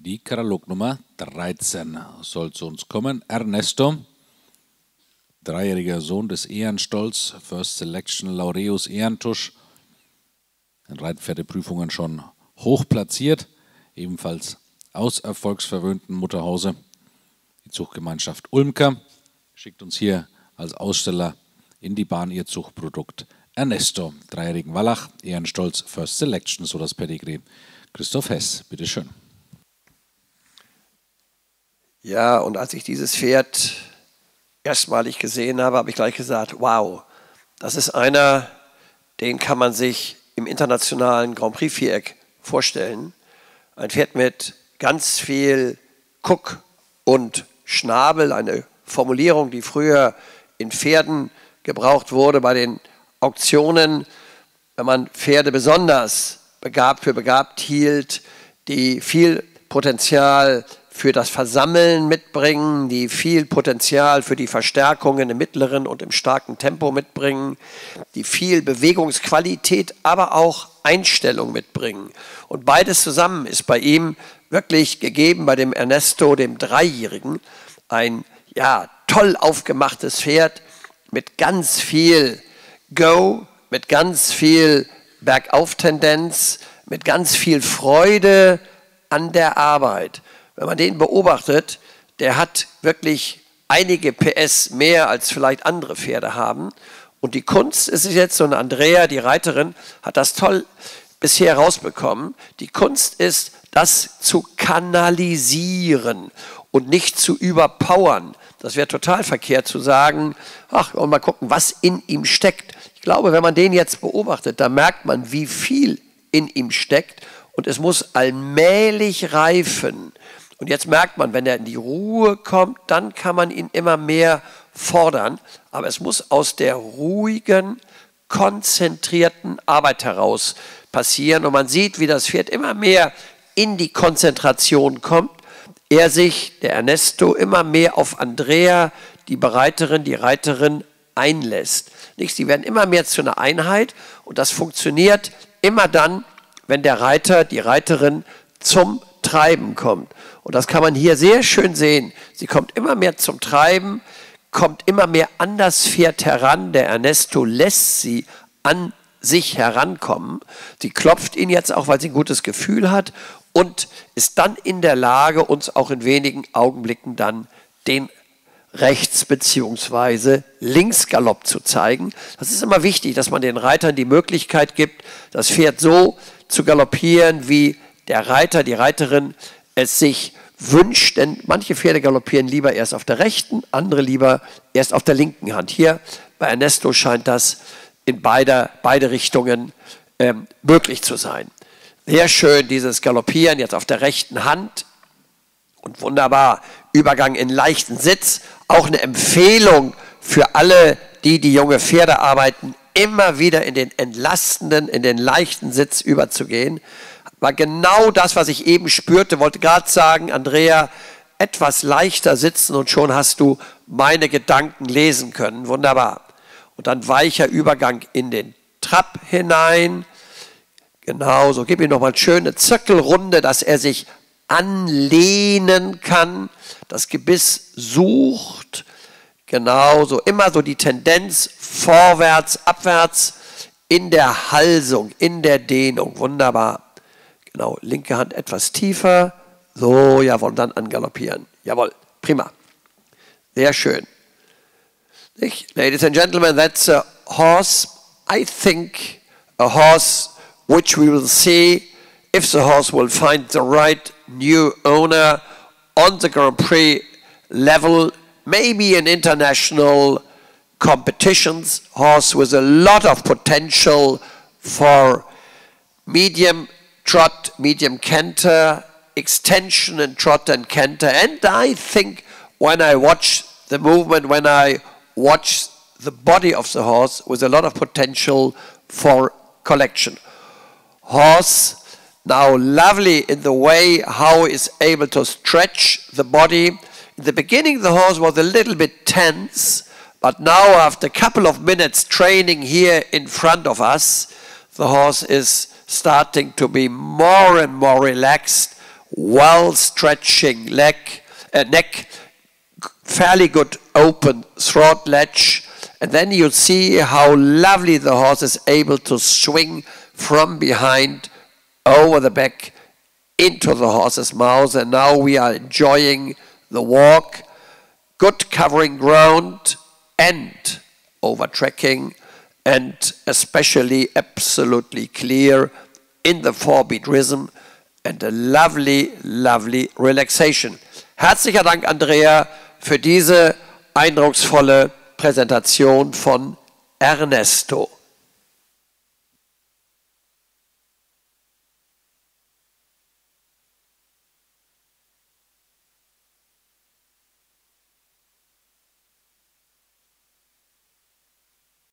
Die Katalog Nummer 13 soll zu uns kommen. Ernesto, dreijähriger Sohn des Ehrenstolz, First Selection Laureus Ehrentusch. In Reitpferdeprüfungen schon hoch platziert, ebenfalls aus erfolgsverwöhnten Mutterhause. Die Zuchtgemeinschaft Ulmker schickt uns hier als Aussteller in die Bahn ihr Zuchtprodukt Ernesto, dreijährigen Wallach, Ehrenstolz, First Selection, so das Pedigree. Christoph Hess, bitteschön. Ja, und als ich dieses Pferd erstmalig gesehen habe, habe ich gleich gesagt, wow, das ist einer, den kann man sich im internationalen Grand Prix Viereck vorstellen. Ein Pferd mit ganz viel Guck und Schnabel, eine Formulierung, die früher in Pferden gebraucht wurde bei den Auktionen, wenn man Pferde besonders begabt hielt, die viel Potenzial für das Versammeln mitbringen, die viel Potenzial für die Verstärkungen im mittleren und im starken Tempo mitbringen, die viel Bewegungsqualität, aber auch Einstellung mitbringen. Und beides zusammen ist bei ihm wirklich gegeben, bei dem Ernesto, dem Dreijährigen. Ein toll aufgemachtes Pferd mit ganz viel Go, mit ganz viel Bergauftendenz, mit ganz viel Freude an der Arbeit. Wenn man den beobachtet, der hat wirklich einige PS mehr als vielleicht andere Pferde haben. Und die Kunst ist es jetzt, und Andrea, die Reiterin, hat das toll bisher rausbekommen. Die Kunst ist, das zu kanalisieren und nicht zu überpowern. Das wäre total verkehrt zu sagen, ach, und mal gucken, was in ihm steckt. Ich glaube, wenn man den jetzt beobachtet, da merkt man, wie viel in ihm steckt. Und es muss allmählich reifen. Und jetzt merkt man, wenn er in die Ruhe kommt, dann kann man ihn immer mehr fordern. Aber es muss aus der ruhigen, konzentrierten Arbeit heraus passieren. Und man sieht, wie das Pferd immer mehr in die Konzentration kommt. Er sich, der Ernesto, immer mehr auf Andrea, die Bereiterin, die Reiterin, einlässt. Sie werden immer mehr zu einer Einheit. Und das funktioniert immer dann, wenn der Reiter, die Reiterin zum Treiben kommt. Und das kann man hier sehr schön sehen. Sie kommt immer mehr zum Treiben, kommt immer mehr an das Pferd heran. Der Ernesto lässt sie an sich herankommen. Sie klopft ihn jetzt auch, weil sie ein gutes Gefühl hat und ist dann in der Lage, uns auch in wenigen Augenblicken dann den Rechts- bzw. Linksgalopp zu zeigen. Das ist immer wichtig, dass man den Reitern die Möglichkeit gibt, das Pferd so zu galoppieren, wie der Reiter, die Reiterin es sich wünscht, denn manche Pferde galoppieren lieber erst auf der rechten, andere lieber erst auf der linken Hand. Hier bei Ernesto scheint das in beide Richtungen möglich zu sein. Sehr schön dieses Galoppieren jetzt auf der rechten Hand und wunderbar Übergang in leichten Sitz. Auch eine Empfehlung für alle, die junge Pferde arbeiten, immer wieder in den entlastenden, in den leichten Sitz überzugehen. War genau das, was ich eben spürte, wollte gerade sagen, Andrea, etwas leichter sitzen und schon hast du meine Gedanken lesen können. Wunderbar. Und dann weicher Übergang in den Trab hinein. Genau, so gib ihm nochmal eine schöne Zirkelrunde, dass er sich anlehnen kann, das Gebiss sucht. Genau, so immer so die Tendenz vorwärts, abwärts in der Halsung, in der Dehnung. Wunderbar. Genau, linke Hand etwas tiefer. So, jawohl, dann angaloppieren. Jawohl, prima. Sehr schön. Ladies and gentlemen, that's a horse. I think a horse which we will see if the horse will find the right new owner on the Grand Prix level, maybe in international competitions. Horse with a lot of potential for medium trot, medium canter, extension in trot and canter. And I think when I watch the movement, when I watch the body of the horse, with a lot of potential for collection. Horse now lovely in the way how he is able to stretch the body. In the beginning the horse was a little bit tense, but now after a couple of minutes training here in front of us, the horse is starting to be more and more relaxed, well stretching neck, fairly good open throat ledge, and then you see how lovely the horse is able to swing from behind over the back into the horse's mouth, and now we are enjoying the walk, good covering ground and over tracking, and especially absolutely clear in the 4-beat rhythm and a lovely, lovely relaxation. Herzlichen Dank, Andrea, für diese eindrucksvolle Präsentation von Ernesto.